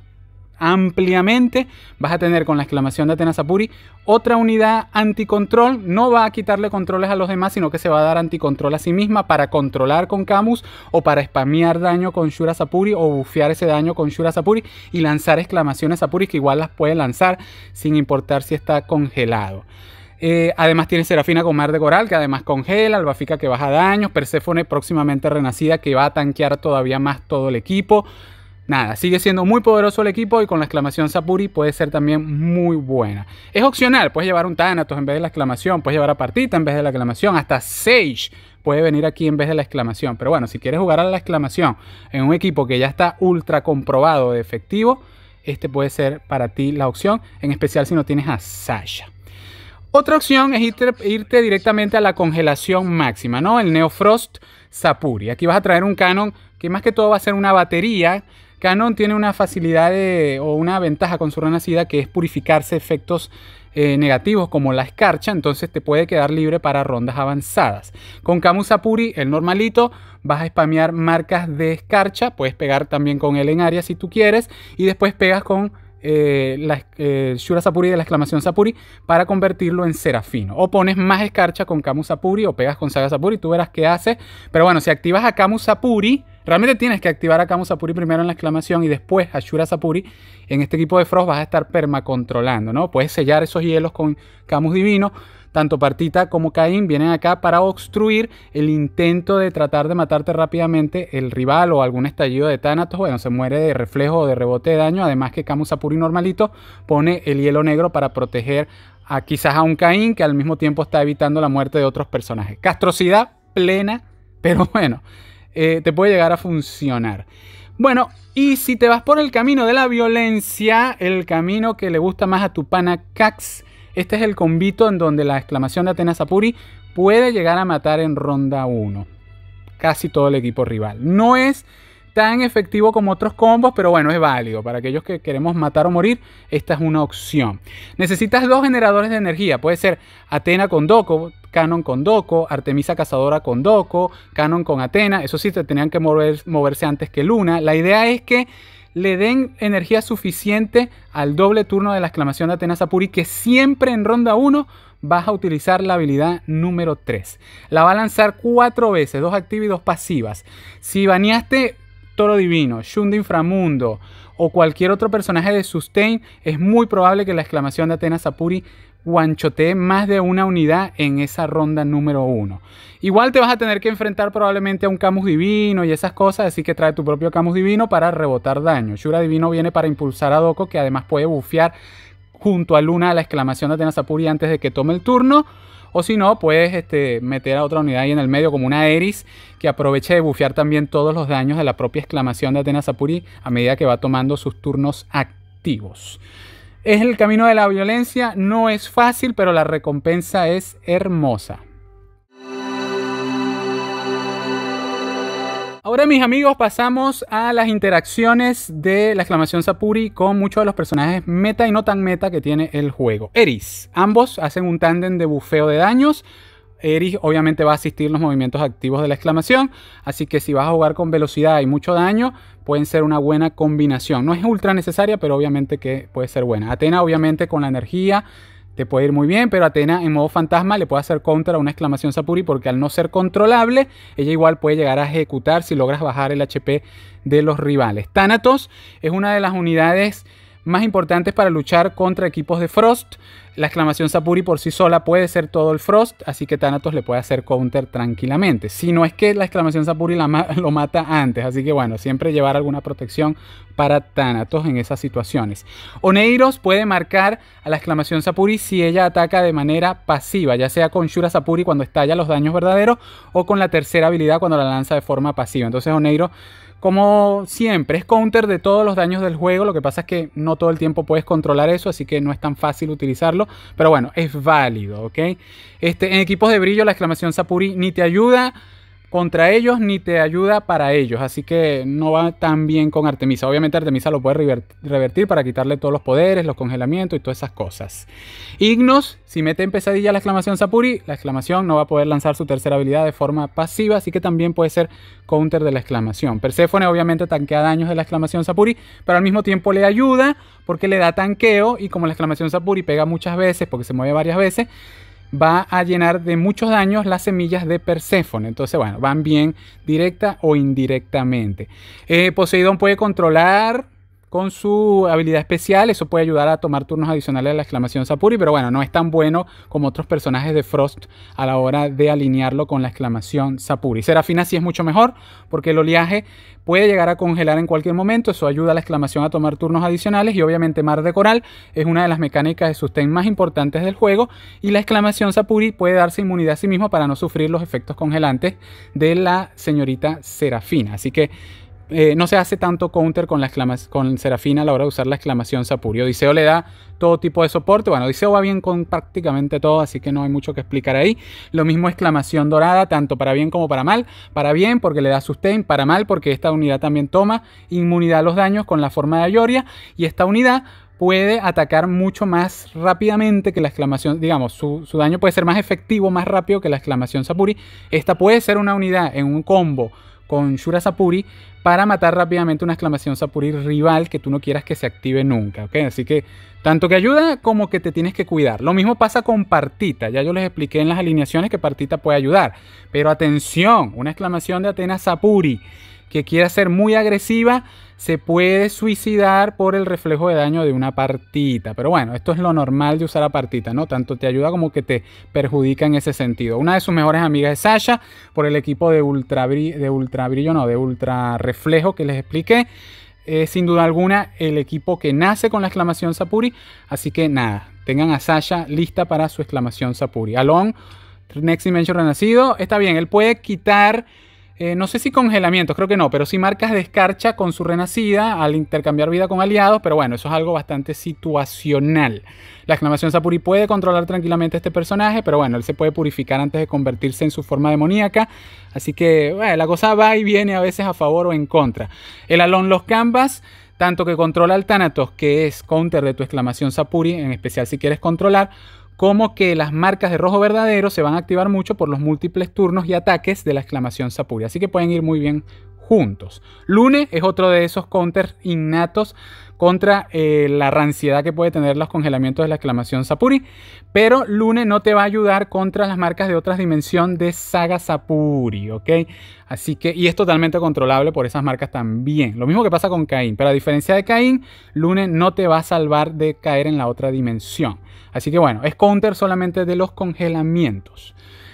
ampliamente, vas a tener con la exclamación de Athena Sapuri otra unidad anticontrol. No va a quitarle controles a los demás, sino que se va a dar anticontrol a sí misma para controlar con Camus o para spamear daño con Shura Sapuri o bufear ese daño con Shura Sapuri y lanzar exclamaciones Sapuri que igual las puede lanzar sin importar si está congelado. Eh, además tiene Serafina con Mar de Coral, que además congela, Albafica que baja daños, Perséfone próximamente renacida, que va a tanquear todavía más todo el equipo. Nada, sigue siendo muy poderoso el equipo y con la exclamación Sapuri puede ser también muy buena. Es opcional, puedes llevar un Thanatos en vez de la exclamación, puedes llevar a Partita en vez de la exclamación, hasta Sage puede venir aquí en vez de la exclamación. Pero bueno, si quieres jugar a la exclamación en un equipo que ya está ultra comprobado de efectivo, este puede ser para ti la opción, en especial si no tienes a Sasha. Otra opción es irte, irte directamente a la congelación máxima, ¿no? El Neofrost Sapuri. Aquí vas a traer un Canon que más que todo va a ser una batería. Canon tiene una facilidad de, o una ventaja con su renacida, que es purificarse efectos eh, negativos como la escarcha, entonces te puede quedar libre para rondas avanzadas. Con Camus Sapuri, el normalito, vas a spamear marcas de escarcha, puedes pegar también con él en área si tú quieres, y después pegas con eh, la eh, Shura Sapuri de la exclamación Sapuri para convertirlo en Serafino. O pones más escarcha con Camus Sapuri o pegas con Saga Sapuri, tú verás qué hace. Pero bueno, si activas a Camus Sapuri, realmente tienes que activar a Camus Sapuri primero en la exclamación y después a Shura Sapuri. En este equipo de Frost vas a estar permacontrolando, ¿no? Puedes sellar esos hielos con Camus Divino. Tanto Partita como Caín vienen acá para obstruir el intento de tratar de matarte rápidamente el rival o algún estallido de Thanatos. Bueno, se muere de reflejo o de rebote de daño. Además que Camus Sapuri normalito pone el hielo negro para proteger a quizás a un Caín que al mismo tiempo está evitando la muerte de otros personajes. Castrosidad plena, pero bueno, eh, te puede llegar a funcionar. Bueno, y si te vas por el camino de la violencia, el camino que le gusta más a tu pana Cax, este es el combito en donde la exclamación de Athena Sapuri puede llegar a matar en ronda uno casi todo el equipo rival. No es tan efectivo como otros combos, pero bueno, es válido. Para aquellos que queremos matar o morir, esta es una opción. Necesitas dos generadores de energía. Puede ser Athena con Doko, Canon con Doko, Artemisa Cazadora con Doko, Canon con Athena. Eso sí, te tenían que mover, moverse antes que Luna. La idea es que le den energía suficiente al doble turno de la exclamación de Athena Sapuri, que siempre en ronda uno vas a utilizar la habilidad número tres. La va a lanzar cuatro veces, dos activas y dos pasivas. Si baneaste Toro Divino, Shun de Inframundo o cualquier otro personaje de Sustain, es muy probable que la exclamación de Athena Sapuri guanchotee más de una unidad en esa ronda número uno. Igual te vas a tener que enfrentar probablemente a un Camus Divino y esas cosas, así que trae tu propio Camus Divino para rebotar daño. Shura Divino viene para impulsar a Doko, que además puede bufear junto a Luna la exclamación de Athena Sapuri antes de que tome el turno. O si no, puedes este, meter a otra unidad ahí en el medio como una Eris que aproveche de bufear también todos los daños de la propia exclamación de Athena Sapuri a medida que va tomando sus turnos activos. Es el camino de la violencia, no es fácil, pero la recompensa es hermosa. Ahora, mis amigos, pasamos a las interacciones de la exclamación Sapuri con muchos de los personajes meta y no tan meta que tiene el juego. Eris, ambos hacen un tándem de bufeo de daños. Eris obviamente va a asistir los movimientos activos de la exclamación, así que si vas a jugar con velocidad y mucho daño, pueden ser una buena combinación. No es ultra necesaria, pero obviamente que puede ser buena. Athena obviamente con la energía te puede ir muy bien, pero Athena en modo fantasma le puede hacer contra a una exclamación Sapuri porque al no ser controlable, ella igual puede llegar a ejecutar si logras bajar el H P de los rivales. Thanatos es una de las unidades más importantes para luchar contra equipos de Frost. La exclamación Sapuri por sí sola puede ser todo el Frost, así que Thanatos le puede hacer counter tranquilamente. Si no es que la exclamación Sapuri la ma lo mata antes, así que bueno, siempre llevar alguna protección para Thanatos en esas situaciones. Oneiros puede marcar a la exclamación Sapuri si ella ataca de manera pasiva, ya sea con Shura Sapuri cuando estalla los daños verdaderos o con la tercera habilidad cuando la lanza de forma pasiva. Entonces Oneiro como siempre, es counter de todos los daños del juego. Lo que pasa es que no todo el tiempo puedes controlar eso, así que no es tan fácil utilizarlo. Pero bueno, es válido, ¿ok? Este, en equipos de brillo, la exclamación Sapuri ni te ayuda contra ellos ni te ayuda para ellos, así que no va tan bien con Artemisa. Obviamente Artemisa lo puede revertir para quitarle todos los poderes, los congelamientos y todas esas cosas. Ignos, si mete en pesadilla la exclamación Sapuri, la exclamación no va a poder lanzar su tercera habilidad de forma pasiva, así que también puede ser counter de la exclamación. Perséfone obviamente tanquea daños de la exclamación Sapuri, pero al mismo tiempo le ayuda porque le da tanqueo, y como la exclamación Sapuri pega muchas veces porque se mueve varias veces, va a llenar de muchos daños las semillas de Perséfone. Entonces, bueno, van bien directa o indirectamente. Eh, Poseidón puede controlar con su habilidad especial. Eso puede ayudar a tomar turnos adicionales a la exclamación Sapuri, pero bueno, no es tan bueno como otros personajes de Frost a la hora de alinearlo con la exclamación Sapuri. Serafina sí es mucho mejor porque el oleaje puede llegar a congelar en cualquier momento. Eso ayuda a la exclamación a tomar turnos adicionales, y obviamente Mar de Coral es una de las mecánicas de sustain más importantes del juego, y la exclamación Sapuri puede darse inmunidad a sí mismo para no sufrir los efectos congelantes de la señorita Serafina. Así que Eh, no se hace tanto counter con, la con Serafina a la hora de usar la exclamación Sapuri. Odiseo le da todo tipo de soporte. Bueno, Odiseo va bien con prácticamente todo, así que no hay mucho que explicar ahí. Lo mismo exclamación dorada, tanto para bien como para mal. Para bien porque le da sustain, para mal porque esta unidad también toma inmunidad a los daños con la forma de Ayoria, y esta unidad puede atacar mucho más rápidamente que la exclamación, digamos, su, su daño puede ser más efectivo, más rápido que la exclamación Sapuri. Esta puede ser una unidad en un combo con Shura Sapuri para matar rápidamente una exclamación Sapuri rival que tú no quieras que se active nunca, ¿ok? Así que tanto que ayuda como que te tienes que cuidar. Lo mismo pasa con Partita. Ya yo les expliqué en las alineaciones que Partita puede ayudar. Pero atención, una exclamación de Athena Sapuri que quiera ser muy agresiva se puede suicidar por el reflejo de daño de una Partita. Pero bueno, esto es lo normal de usar a Partita, ¿no? Tanto te ayuda como que te perjudica en ese sentido. Una de sus mejores amigas es Sasha, por el equipo de ultra, de ultra brillo, no, de ultra reflejo que les expliqué. Es sin duda alguna el equipo que nace con la exclamación Sapuri. Así que nada, tengan a Sasha lista para su exclamación Sapuri. Alon, Next Dimension renacido, está bien, él puede quitar... Eh, no sé si congelamientos, creo que no, pero sí marcas de escarcha con su renacida al intercambiar vida con aliados, pero bueno, eso es algo bastante situacional. La exclamación Sapuri puede controlar tranquilamente a este personaje, pero bueno, él se puede purificar antes de convertirse en su forma demoníaca, así que bueno, la cosa va y viene a veces a favor o en contra. El Alon Los Canvas, tanto que controla al Thanatos, que es counter de tu exclamación Sapuri, en especial si quieres controlar, como que las marcas de rojo verdadero se van a activar mucho por los múltiples turnos y ataques de la exclamación Sapuri. Así que pueden ir muy bien juntos. Lune es otro de esos counters innatos contra eh, la ranciedad que puede tener los congelamientos de la exclamación Sapuri. Pero Lune no te va a ayudar contra las marcas de otras dimensiones de Saga Sapuri, ¿ok? Así que, y es totalmente controlable por esas marcas también. Lo mismo que pasa con Caín, pero a diferencia de Caín, Lune no te va a salvar de caer en la otra dimensión. Así que bueno, es counter solamente de los congelamientos.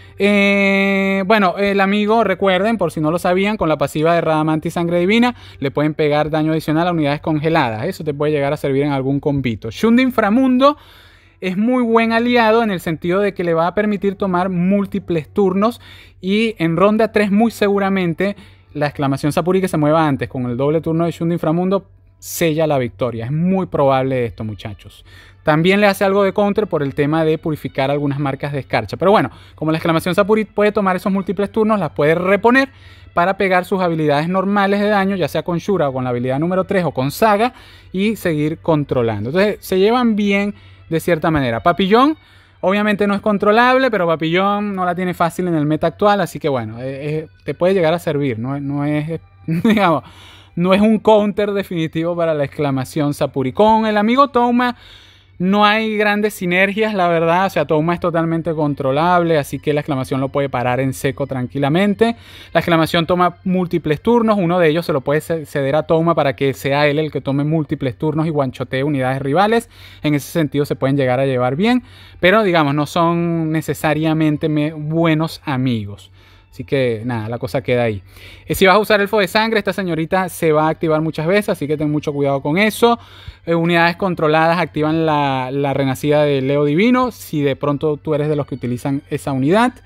Eh, bueno, el amigo, recuerden, por si no lo sabían, con la pasiva de Radamante y Sangre Divina le pueden pegar daño adicional a unidades congeladas. Eso te puede llegar a servir en algún combito. Shun de Inframundo es muy buen aliado en el sentido de que le va a permitir tomar múltiples turnos, y en ronda tres muy seguramente la exclamación Sapuri que se mueva antes con el doble turno de Shun de Inframundo sella la victoria. Es muy probable esto, muchachos. También le hace algo de counter por el tema de purificar algunas marcas de escarcha. Pero bueno, como la exclamación Sapuri puede tomar esos múltiples turnos, las puede reponer para pegar sus habilidades normales de daño, ya sea con Shura o con la habilidad número tres o con Saga, y seguir controlando. Entonces se llevan bien de cierta manera. Papillón obviamente no es controlable, pero Papillón no la tiene fácil en el meta actual, así que bueno, eh, eh, te puede llegar a servir. No, no es, digamos, no es un counter definitivo para la exclamación Sapuri. Con el amigo Touma no hay grandes sinergias, la verdad. O sea, Touma es totalmente controlable, así que la exclamación lo puede parar en seco tranquilamente. La exclamación toma múltiples turnos. Uno de ellos se lo puede ceder a Touma para que sea él el que tome múltiples turnos y guanchotee unidades rivales. En ese sentido se pueden llegar a llevar bien, pero digamos, no son necesariamente buenos amigos. Así que nada, la cosa queda ahí. Eh, si vas a usar elfo de sangre, esta señorita se va a activar muchas veces, así que ten mucho cuidado con eso. Eh, unidades controladas activan la, la renacida de Leo Divino, si de pronto tú eres de los que utilizan esa unidad.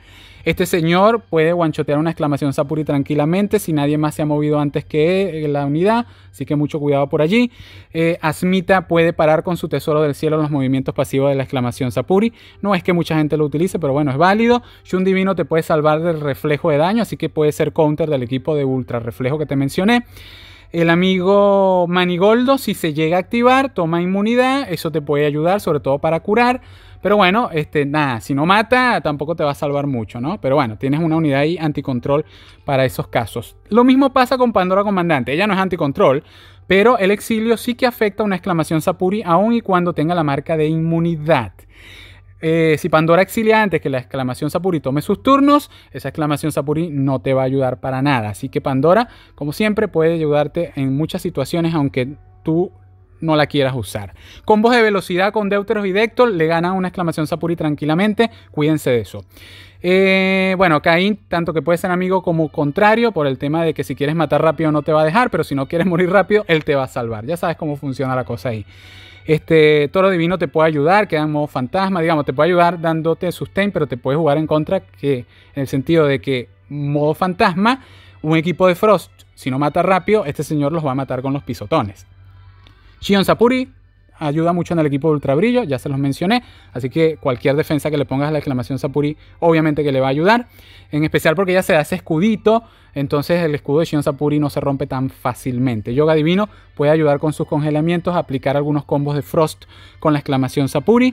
Este señor puede guanchotear una exclamación Sapuri tranquilamente si nadie más se ha movido antes que la unidad, así que mucho cuidado por allí. Eh, Asmita puede parar con su tesoro del cielo los movimientos pasivos de la exclamación Sapuri. No es que mucha gente lo utilice, pero bueno, es válido. Shun Divino te puede salvar del reflejo de daño, así que puede ser counter del equipo de ultra reflejo que te mencioné. El amigo Manigoldo, si se llega a activar, toma inmunidad. Eso te puede ayudar, sobre todo para curar. Pero bueno, este, nada, si no mata, tampoco te va a salvar mucho, ¿no? Pero bueno, tienes una unidad ahí anticontrol para esos casos. Lo mismo pasa con Pandora Comandante. Ella no es anticontrol, pero el exilio sí que afecta a una exclamación Sapuri, aun y cuando tenga la marca de inmunidad. Eh, si Pandora exilia antes que la exclamación Sapuri tome sus turnos, esa exclamación Sapuri no te va a ayudar para nada. Así que Pandora, como siempre, puede ayudarte en muchas situaciones, aunque tú no la quieras usar. Combos de velocidad con Deuteros y Dector le ganan una exclamación Sapuri tranquilamente. Cuídense de eso. Eh, bueno, Caín, tanto que puede ser amigo como contrario, por el tema de que si quieres matar rápido no te va a dejar, pero si no quieres morir rápido, él te va a salvar. Ya sabes cómo funciona la cosa ahí. Este Toro Divino te puede ayudar, queda en modo fantasma, digamos, te puede ayudar dándote sustain, pero te puede jugar en contra, que en el sentido de que modo fantasma, un equipo de Frost, si no mata rápido, este señor los va a matar con los pisotones. Shion Sapuri ayuda mucho en el equipo de Ultra Brillo, ya se los mencioné, así que cualquier defensa que le pongas a la exclamación Sapuri, obviamente que le va a ayudar, en especial porque ella se da ese escudito, entonces el escudo de Shion Sapuri no se rompe tan fácilmente. Yoga Divino puede ayudar con sus congelamientos a aplicar algunos combos de Frost con la exclamación Sapuri.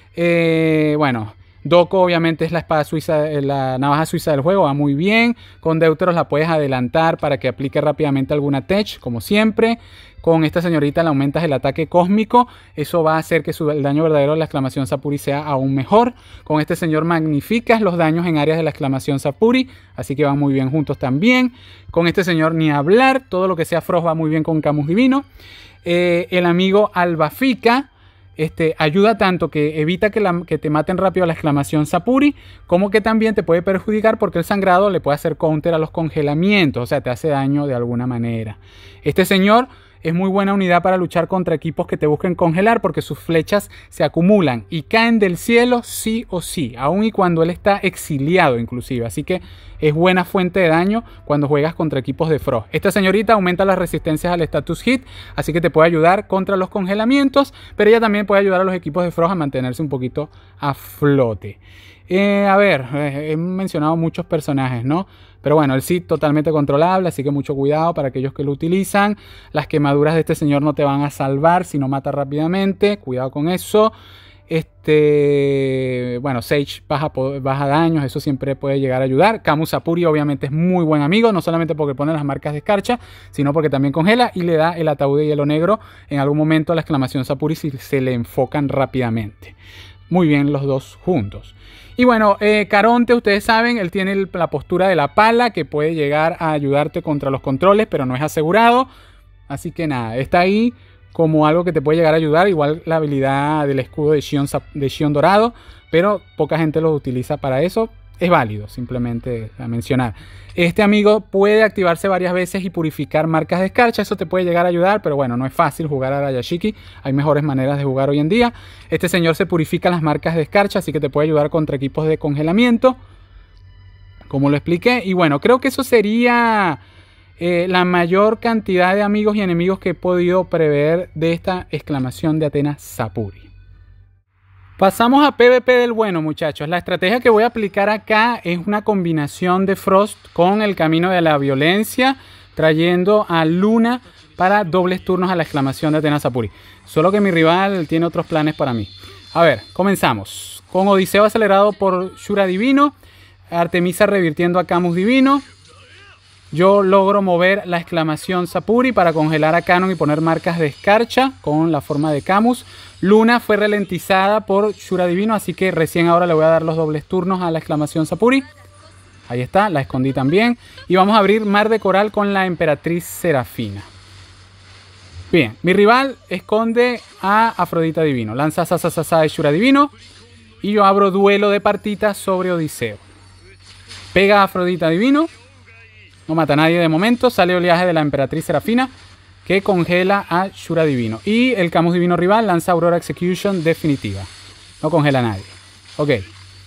Eh, bueno... Doko obviamente es la espada suiza, la navaja suiza del juego, va muy bien. Con Deuteros la puedes adelantar para que aplique rápidamente alguna tech, como siempre. Con esta señorita le aumentas el ataque cósmico, eso va a hacer que su, el daño verdadero de la exclamación Sapuri sea aún mejor. Con este señor magnificas los daños en áreas de la exclamación Sapuri, así que van muy bien juntos también. Con este señor ni hablar, todo lo que sea Frost va muy bien con Camus Divino. Eh, el amigo Albafica Este, ayuda tanto que evita que, la, que te maten rápido la exclamación Sapuri, como que también te puede perjudicar porque el sangrado le puede hacer counter a los congelamientos, o sea, te hace daño de alguna manera. Este señor es muy buena unidad para luchar contra equipos que te busquen congelar porque sus flechas se acumulan y caen del cielo sí o sí, aun y cuando él está exiliado inclusive, así que es buena fuente de daño cuando juegas contra equipos de Frost. Esta señorita aumenta las resistencias al status hit, así que te puede ayudar contra los congelamientos, pero ella también puede ayudar a los equipos de Frost a mantenerse un poquito a flote. Eh, a ver, eh, he mencionado muchos personajes, ¿no? Pero bueno, el Cid totalmente controlable, así que mucho cuidado para aquellos que lo utilizan. Las quemaduras de este señor no te van a salvar si no mata rápidamente, cuidado con eso. Este, bueno, Sage baja, baja daños, eso siempre puede llegar a ayudar. Camus Sapuri obviamente es muy buen amigo, no solamente porque pone las marcas de escarcha, sino porque también congela y le da el ataúd de hielo negro en algún momento a la exclamación Sapuri si se le enfocan rápidamente. Muy bien los dos juntos. Y bueno, eh, Caronte, ustedes saben, él tiene el, la postura de la pala que puede llegar a ayudarte contra los controles, pero no es asegurado. Así que nada, está ahí como algo que te puede llegar a ayudar. Igual la habilidad del escudo de Shion, de Shion Dorado, pero poca gente lo utiliza para eso. Es válido, simplemente a mencionar. Este amigo puede activarse varias veces y purificar marcas de escarcha. Eso te puede llegar a ayudar, pero bueno, no es fácil jugar a Arayashiki. Hay mejores maneras de jugar hoy en día. Este señor se purifica las marcas de escarcha, así que te puede ayudar contra equipos de congelamiento, como lo expliqué. Y bueno, creo que eso sería eh, la mayor cantidad de amigos y enemigos que he podido prever de esta exclamación de Athena Sapuri. Pasamos a PvP del bueno, muchachos. La estrategia que voy a aplicar acá es una combinación de Frost con el camino de la violencia, trayendo a Luna para dobles turnos a la exclamación de Athena Sapuri. Solo que mi rival tiene otros planes para mí. A ver, comenzamos. Con Odiseo acelerado por Shura Divino, Artemisa revirtiendo a Camus Divino. Yo logro mover la exclamación Sapuri para congelar a Canon y poner marcas de escarcha con la forma de Camus. Luna fue ralentizada por Shura Divino, así que recién ahora le voy a dar los dobles turnos a la exclamación Sapuri. Ahí está, la escondí también. Y vamos a abrir Mar de Coral con la Emperatriz Serafina. Bien, mi rival esconde a Afrodita Divino. Lanza Sasasasa de Shura Divino. Y yo abro Duelo de Partitas sobre Odiseo. Pega a Afrodita Divino. No mata a nadie de momento. Sale Oleaje de la Emperatriz Serafina, que congela a Shura Divino. Y el Camus Divino rival lanza Aurora Execution definitiva. No congela a nadie. Ok,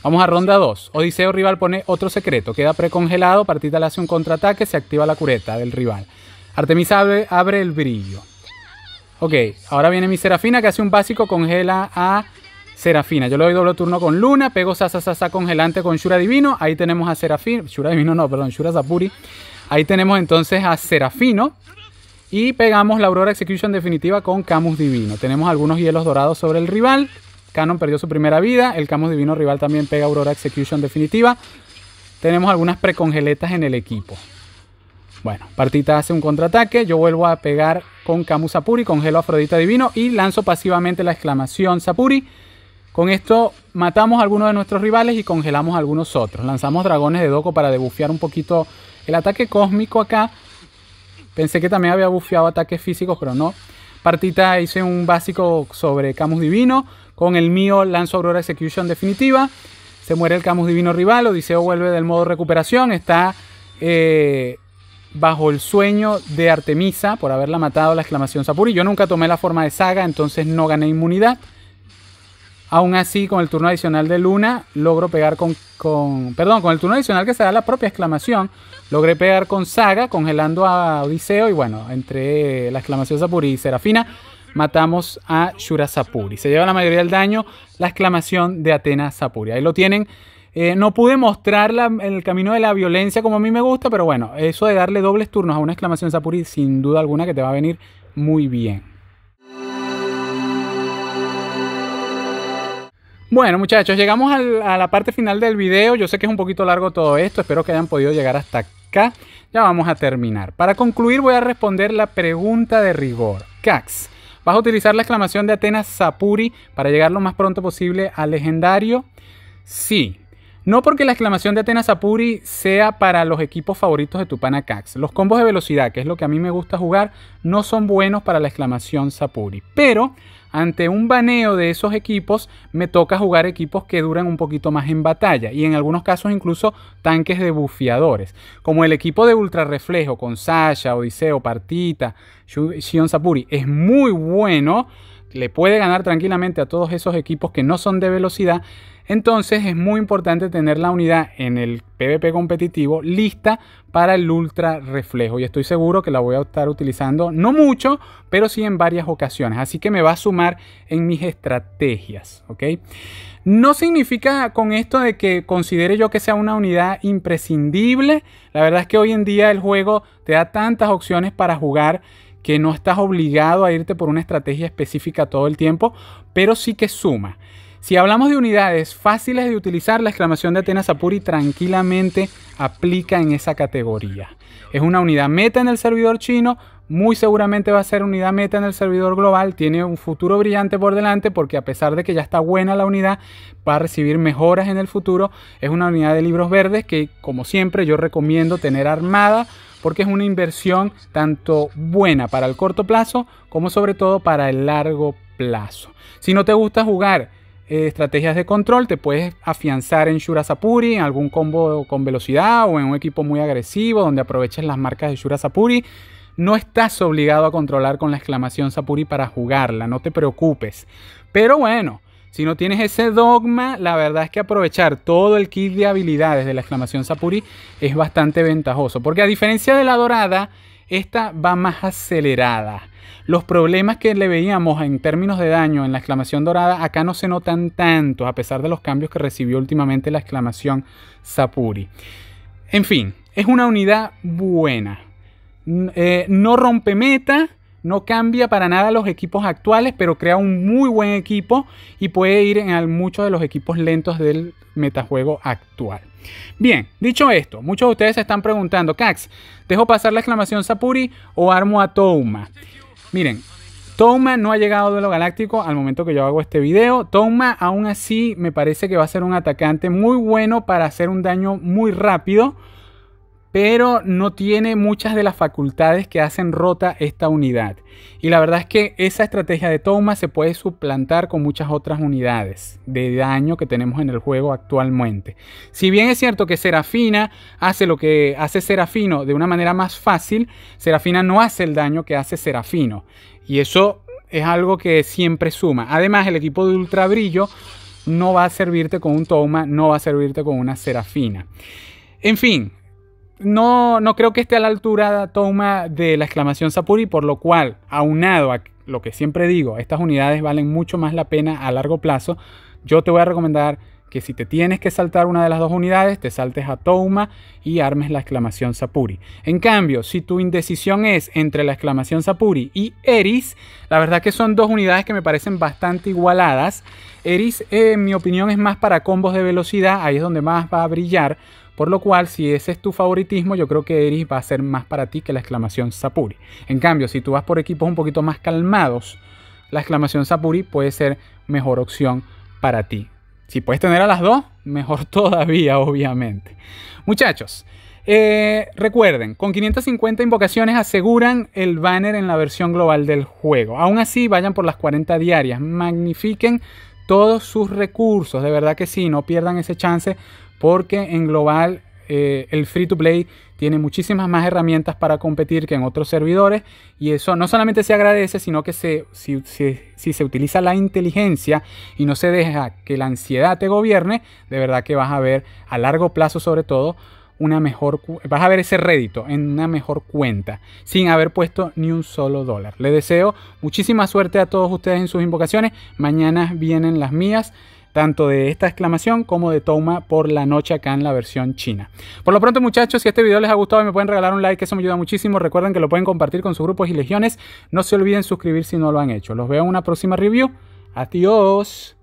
Vamos a ronda dos. Odiseo rival pone otro secreto. Queda precongelado. Partita le hace un contraataque. Se activa la cureta del rival. Artemisa abre, abre el brillo. Ok, ahora viene mi Serafina que hace un básico. Congela a Serafina. Yo le doy doble turno con Luna. Pego Sasa Sasa congelante con Shura Divino. Ahí tenemos a Serafina. Shura Divino no, perdón. Shura Sapuri. Ahí tenemos entonces a Serafino. Y pegamos la Aurora Execution definitiva con Camus Divino. Tenemos algunos hielos dorados sobre el rival. Canon perdió su primera vida. El Camus Divino rival también pega Aurora Execution definitiva. Tenemos algunas precongeletas en el equipo. Bueno, Partita hace un contraataque. Yo vuelvo a pegar con Camus Sapuri. Congelo a Afrodita Divino. Y lanzo pasivamente la exclamación Sapuri. Con esto matamos a algunos de nuestros rivales y congelamos a algunos otros. Lanzamos dragones de Doko para debufear un poquito el ataque cósmico acá. Pensé que también había bufeado ataques físicos, pero no. Partita hice un básico sobre Camus Divino. Con el mío lanzo Aurora Execution definitiva. Se muere el Camus Divino rival. Odiseo vuelve del modo recuperación. Está eh, bajo el sueño de Artemisa por haberla matado la exclamación Sapuri. Yo nunca tomé la forma de Saga, entonces no gané inmunidad. Aún así, con el turno adicional de Luna, logro pegar con, con... Perdón, con el turno adicional que se da la propia exclamación, logré pegar con Saga, congelando a Odiseo. Y bueno, entre la exclamación Sapuri y Serafina, matamos a Shura Sapuri. Se lleva la mayoría del daño la exclamación de Athena Sapuri. Ahí lo tienen. Eh, no pude mostrarla en el camino de la violencia como a mí me gusta, pero bueno, eso de darle dobles turnos a una exclamación Sapuri, sin duda alguna que te va a venir muy bien. Bueno, muchachos, llegamos al, a la parte final del video. Yo sé que es un poquito largo todo esto. Espero que hayan podido llegar hasta acá. Ya vamos a terminar. Para concluir voy a responder la pregunta de rigor. Cax, ¿vas a utilizar la exclamación de Athena Sapuri para llegar lo más pronto posible al legendario? Sí. No porque la exclamación de Athena Sapuri sea para los equipos favoritos de tu pana Cax. Los combos de velocidad, que es lo que a mí me gusta jugar, no son buenos para la exclamación Sapuri. Pero ante un baneo de esos equipos, me toca jugar equipos que duran un poquito más en batalla. Y en algunos casos incluso tanques de bufeadores. Como el equipo de Ultra Reflejo con Sasha, Odiseo, Partita, Shion Sapuri. Es muy bueno. Le puede ganar tranquilamente a todos esos equipos que no son de velocidad. Entonces es muy importante tener la unidad en el PvP competitivo lista para el Ultra Reflejo. Y estoy seguro que la voy a estar utilizando, no mucho, pero sí en varias ocasiones. Así que me va a sumar en mis estrategias, ¿ok? No significa con esto de que considere yo que sea una unidad imprescindible. La verdad es que hoy en día el juego te da tantas opciones para jugar que no estás obligado a irte por una estrategia específica todo el tiempo, pero sí que suma. Si hablamos de unidades fáciles de utilizar, la exclamación de Athena Sapuri tranquilamente aplica en esa categoría. Es una unidad meta en el servidor chino, muy seguramente va a ser unidad meta en el servidor global, tiene un futuro brillante por delante porque a pesar de que ya está buena la unidad, va a recibir mejoras en el futuro. Es una unidad de libros verdes que, como siempre, yo recomiendo tener armada porque es una inversión tanto buena para el corto plazo como sobre todo para el largo plazo. Si no te gusta jugar Eh, estrategias de control, te puedes afianzar en Shura Sapuri, en algún combo con velocidad o en un equipo muy agresivo donde aproveches las marcas de Shura Sapuri. No estás obligado a controlar con la exclamación Sapuri para jugarla, no te preocupes. Pero bueno, si no tienes ese dogma, la verdad es que aprovechar todo el kit de habilidades de la exclamación Sapuri es bastante ventajoso, porque a diferencia de la dorada, esta va más acelerada. Los problemas que le veíamos en términos de daño en la exclamación dorada acá no se notan tanto a pesar de los cambios que recibió últimamente la exclamación Sapuri. En fin, es una unidad buena. Eh, no rompe meta, no cambia para nada los equipos actuales, pero crea un muy buen equipo y puede ir en muchos de los equipos lentos del metajuego actual. Bien, dicho esto, muchos de ustedes se están preguntando, Cax, ¿dejo pasar la exclamación Sapuri o armo a Touma? Miren, Touma no ha llegado de lo galáctico al momento que yo hago este video. Touma aún así me parece que va a ser un atacante muy bueno para hacer un daño muy rápido, pero no tiene muchas de las facultades que hacen rota esta unidad. Y la verdad es que esa estrategia de Touma se puede suplantar con muchas otras unidades de daño que tenemos en el juego actualmente. Si bien es cierto que Serafina hace lo que hace Serafino de una manera más fácil, Serafina no hace el daño que hace Serafino. Y eso es algo que siempre suma. Además, el equipo de Ultra Brillo no va a servirte con un Touma, no va a servirte con una Serafina. En fin, no, no creo que esté a la altura Touma de la exclamación Sapuri, por lo cual, aunado a lo que siempre digo, estas unidades valen mucho más la pena a largo plazo. Yo te voy a recomendar que si te tienes que saltar una de las dos unidades, te saltes a Touma y armes la exclamación Sapuri. En cambio, si tu indecisión es entre la exclamación Sapuri y Eris, la verdad que son dos unidades que me parecen bastante igualadas. Eris, eh, en mi opinión, es más para combos de velocidad, ahí es donde más va a brillar. Por lo cual, si ese es tu favoritismo, yo creo que Eris va a ser más para ti que la exclamación Sapuri. En cambio, si tú vas por equipos un poquito más calmados, la exclamación Sapuri puede ser mejor opción para ti. Si puedes tener a las dos, mejor todavía, obviamente. Muchachos, eh, recuerden, con quinientas cincuenta invocaciones aseguran el banner en la versión global del juego. Aún así, vayan por las cuarenta diarias. Magnifiquen todos sus recursos. De verdad que sí, no pierdan ese chance, porque en global eh, el free to play tiene muchísimas más herramientas para competir que en otros servidores, y eso no solamente se agradece, sino que se, si, si, si se utiliza la inteligencia y no se deja que la ansiedad te gobierne, de verdad que vas a ver a largo plazo, sobre todo, una mejor, vas a ver ese rédito en una mejor cuenta sin haber puesto ni un solo dólar. Les deseo muchísima suerte a todos ustedes en sus invocaciones. Mañana vienen las mías, tanto de esta exclamación como de Touma por la noche acá en la versión china. Por lo pronto, muchachos, si este video les ha gustado, me pueden regalar un like, eso me ayuda muchísimo. Recuerden que lo pueden compartir con sus grupos y legiones. No se olviden suscribirse si no lo han hecho. Los veo en una próxima review. Adiós.